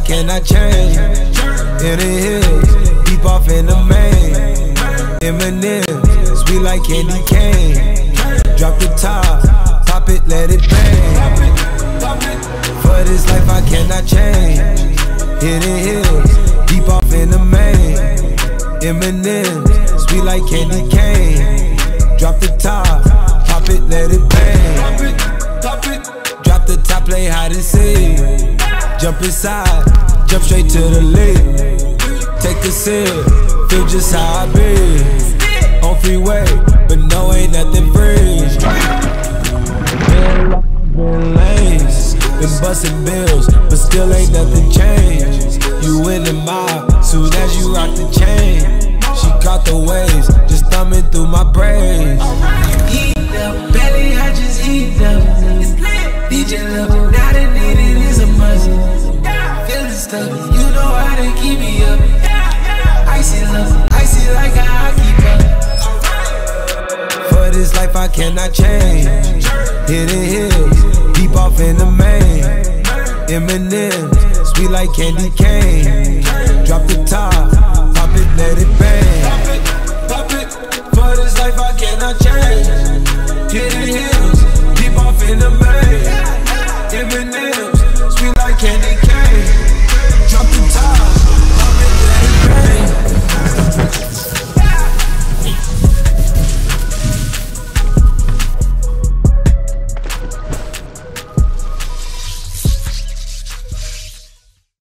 cannot change. In the hills, deep off in the main. M&M's, sweet like candy cane. Drop the top, pop it, let it bang. For this life I cannot change. In the hills, deep off in the main. M&M's, sweet like candy cane. Drop the top, pop it, let it bang. Drop the top, play hide and seek. Jump inside, jump straight to the lead. Take a sip, feel just how I be. On freeway, but no, ain't nothing free. Been lanes, been busting bills, but still ain't nothing changed. You in the mob, soon as you rock the chain. She caught the waves, just thumbing through my braids. Heat up, belly, I just heat up. DJ level, now the needed is a must. Feeling stuck, you know how to keep me up. Icey love, icy like how I keep up. For this life I cannot change. Hidden hills, deep off in the main. M&M's, sweet like candy cane. Drop the top, pop it, let it bang. Pop it, for this life I cannot change.